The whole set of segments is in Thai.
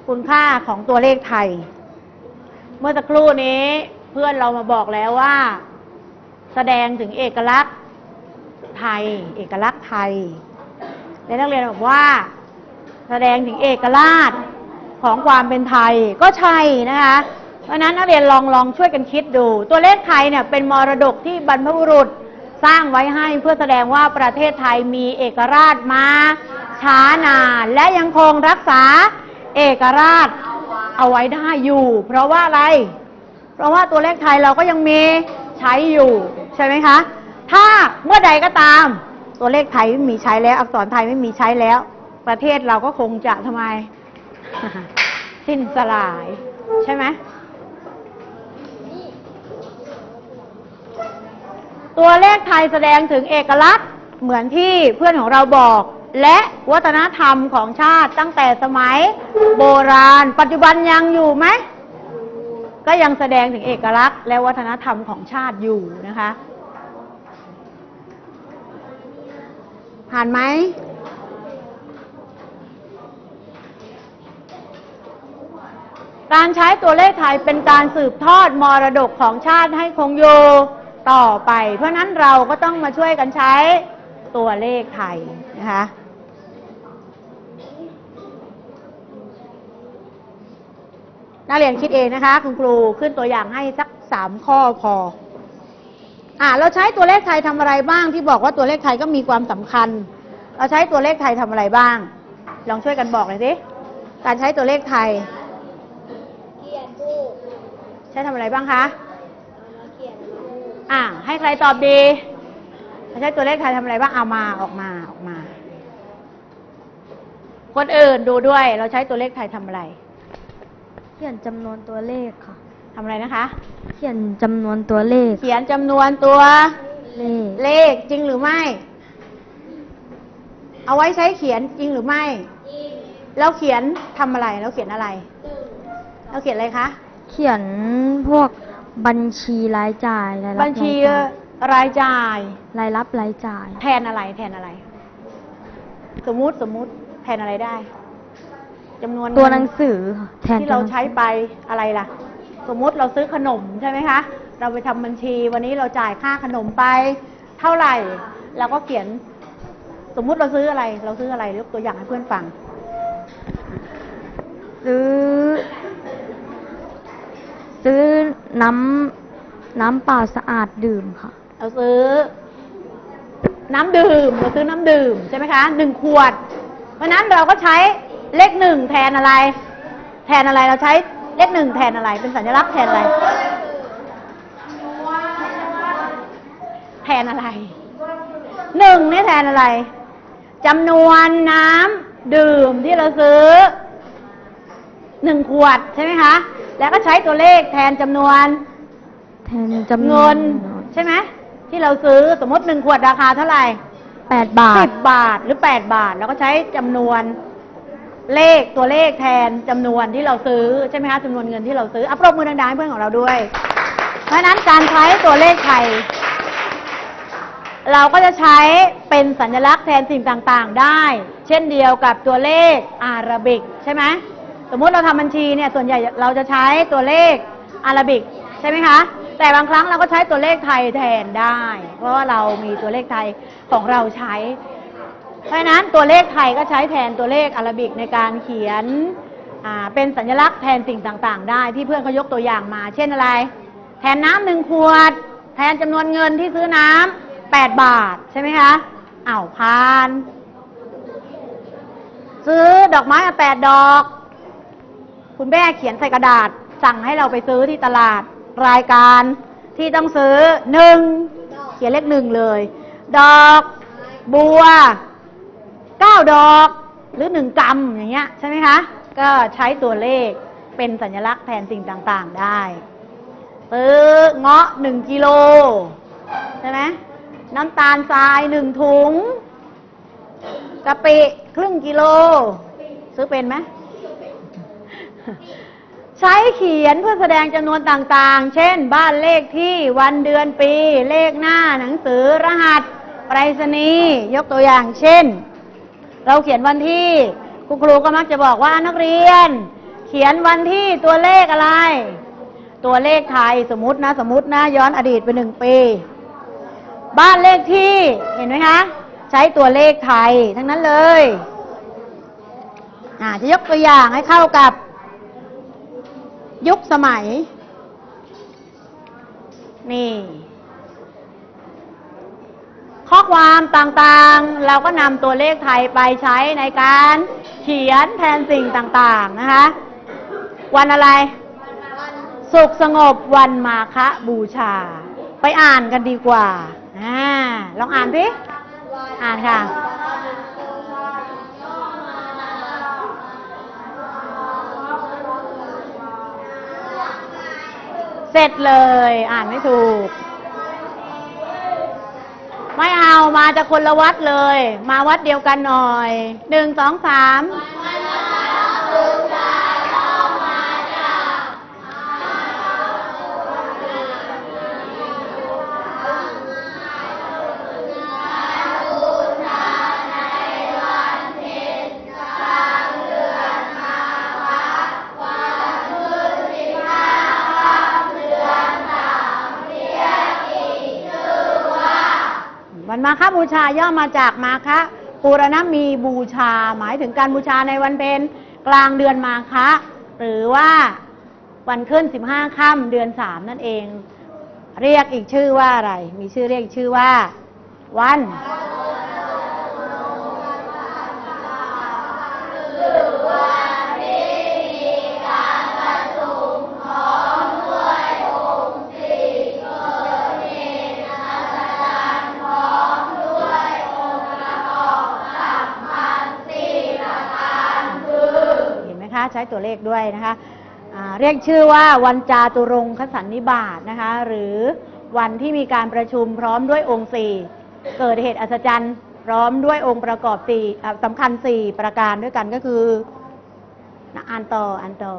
คุณค่าของตัวเลขไทยเมื่อสักครู่นี้เพื่อนเรามาบอกแล้วว่าแสดงถึงเอกลักษณ์ไทยเอกลักษณ์ไทยและนักเรียนบอกว่าแสดงถึงเอกราชของความเป็นไทยก็ใช่นะคะเพราะนั้นนักเรียนลองช่วยกันคิดดูตัวเลขไทยเนี่ยเป็นมรดกที่บรรพบุรุษสร้างไว้ให้เพื่อแสดงว่าประเทศไทยมีเอกราชมาช้านานและยังคงรักษาเอกราชเอาไว้ได้อยู่เพราะว่าอะไรเพราะว่าตัวเลขไทยเราก็ยังมีใช้อยู่ใช่ไหมคะถ้าเมื่อใดก็ตามตัวเลขไทยไม่มีใช้แล้วอักษรไทยไม่มีใช้แล้วประเทศเราก็คงจะทำไม สิ้นสลายใช่ไหมตัวเลขไทยแสดงถึงเอกลักษณ์เหมือนที่เพื่อนของเราบอกและวัฒนธรรมของชาติตั้งแต่สมัยโบราณปัจจุบันยังอยู่ไหมก็ยังแสดงถึงเอกลักษณ์และวัฒนธรรมของชาติอยู่นะคะผ่านไหมการใช้ตัวเลขไทยเป็นการสืบทอดมรดกของชาติให้คงอยู่ต่อไปเพราะนั้นเราก็ต้องมาช่วยกันใช้ตัวเลขไทยนะคะนักเรียนคิดเองนะคะคุณครูขึ้นตัวอย่างให้สัก3 ข้อพอเราใช้ตัวเลขไทยทำอะไรบ้างที่บอกว่าตัวเลขไทยก็มีความสำคัญเราใช้ตัวเลขไทยทำอะไรบ้างลองช่วยกันบอกหน่อยสิการใช้ตัวเลขไทยใช้ทำอะไรบ้างคะให้ใครตอบดีใช้ตัวเลขไทยทำอะไรบ้างเอามาออกมาคนอื่นดูด้วยเราใช้ตัวเลขไทยทำอะไรเขียนจำนวนตัวเลขค่ะทำอะไรนะคะเขียนจำนวนตัวเลขเขียนจำนวนตัวเลขจริงหรือไม่เอาไว้ใช้เขียนจริงหรือไม่แล้วเขียนทำอะไรแล้วเขียนอะไรแล้วเขียนอะไรคะเขียนพวกบัญชีรายจ่ายรายรับบัญชีรายจ่ายรายรับรายจ่ายแทนอะไรสมมุติแทนอะไรได้จำนวนตัวหนังสือแทนที่เราใช้ไปอะไรล่ะสมมุติเราซื้อขนมใช่ไหมคะเราไปทำบัญชีวันนี้เราจ่ายค่าขนมไปเท่าไหร่เราก็เขียนสมมุติเราซื้ออะไรยกตัวอย่างให้เพื่อนฟังซื้อน้ำเปล่าสะอาดดื่มค่ะเราซื้อน้ำดื่มใช่ไหมคะ1 ขวดเพราะนั้นเราก็ใช้เลข1แทนอะไรเราใช้เลข1แทนอะไรเป็นสัญลักษณ์แทนอะไร1นี่แทนอะไรจำนวนน้ำดื่มที่เราซื้อ1 ขวดใช่ไหมคะแล้วก็ใช้ตัวเลขแทนจำนวนเงินใช่ไหมที่เราซื้อสมมติ1 ขวดราคาเท่าไหร่ 8 บาท 10 บาทหรือ8 บาทแล้วก็ใช้จำนวนตัวเลขแทนจำนวนที่เราซื้อใช่ไหมคะจำนวนเงินที่เราซื้อปรบมือดังๆให้เพื่อนของเราด้วยเพราะฉะนั้นการใช้ตัวเลขไทยเราก็จะใช้เป็นสัญลักษณ์แทนสิ่งต่างๆได้เช่นเดียวกับตัวเลขอาราบิกใช่ไหมสมมุติเราทำบัญชีเนี่ยส่วนใหญ่เราจะใช้ตัวเลขอาราบิกใช่ไหมคะแต่บางครั้งเราก็ใช้ตัวเลขไทยแทนได้เพราะว่าเรามีตัวเลขไทยของเราใช้เพราะฉะนั้นตัวเลขไทยก็ใช้แทนตัวเลขอาราบิกในการเขียนเป็นสัญลักษณ์แทนสิ่งต่างๆได้ที่เพื่อนเขายกตัวอย่างมาเช่นอะไรแทนน้ำ1 ขวดแทนจำนวนเงินที่ซื้อน้ำ8 บาทใช่ไหมคะผ่านซื้อดอกไม้8 ดอกคุณแม่เขียนใส่กระดาษสั่งให้เราไปซื้อที่ตลาดรายการที่ต้องซื้อ1เขียนเลข1เลยดอกบัว9 ดอกหรือ1 กำอย่างเงี้ยใช่ไหมคะก็ใช้ตัวเลขเป็นสัญลักษณ์แทนสิ่งต่างๆได้ซื้อเงาะ1 กิโลใช่ไหมน้ำตาลทราย1 ถุงกะปิ1/2 กิโลซื้อเป็นไหมใช้เขียนเพื่อแสดงจำนวนต่างๆเช่นบ้านเลขที่วันเดือนปีเลขหน้าหนังสือรหัสไปรษณีย์ยกตัวอย่างเช่นเราเขียนวันที่คุณครูก็มักจะบอกว่านักเรียนเขียนวันที่ตัวเลขอะไร ตัวเลขไทยสมมตินะย้อนอดีตไป1 ปีบ้านเลขที่เห็นไหมคะใช้ตัวเลขไทยทั้งนั้นเลยจะยกตัวอย่างให้เข้ากับยุคสมัยนี่ข้อความต่างๆเราก็นำตัวเลขไทยไปใช้ในการเขียนแทนสิ่งต่างๆนะคะวันอะไรสุขสงบวันมาฆบูชาไปอ่านกันดีกว่าลองอ่านสิอ่านค่ะเสร็จเลยอ่านไม่ถูกไม่เอามาจากคนละวัดเลยมาวัดเดียวกันหน่อย1 2 3วันมาฆบูชาย่อมาจากมาฆปูรณมีบูชาหมายถึงการบูชาในวันเพ็ญกลางเดือนมาฆหรือว่าวันขึ้น15 ค่ำเดือน3นั่นเองเรียกอีกชื่อว่าอะไรมีชื่อเรียกชื่อว่าวันใช้ตัวเลขด้วยนะคะเรียกชื่อว่าวันจาตุรงคสันนิบาตนะคะหรือวันที่มีการประชุมพร้อมด้วยองค์4เกิดเหตุอัศจรรย์พร้อมด้วยองค์ประกอบ4สำคัญ4ประการด้วยกันก็คืออ่านต่อ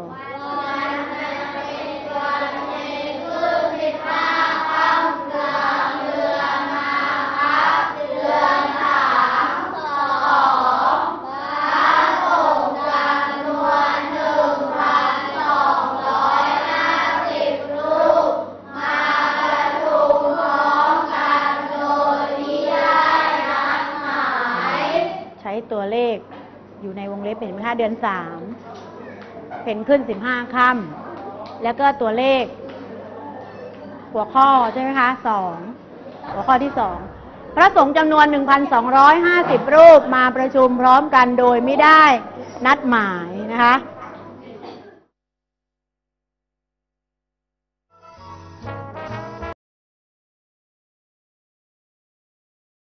ตัวเลขอยู่ในวงเล็บเห็นไหมคะเดือน3เป็นขึ้น15 ค่ำแล้วก็ตัวเลขหัวข้อใช่ไหมคะ2หัวข้อที่2พระสงฆ์จำนวน 1,250 รูปมาประชุมพร้อมกันโดยไม่ได้นัดหมายนะคะ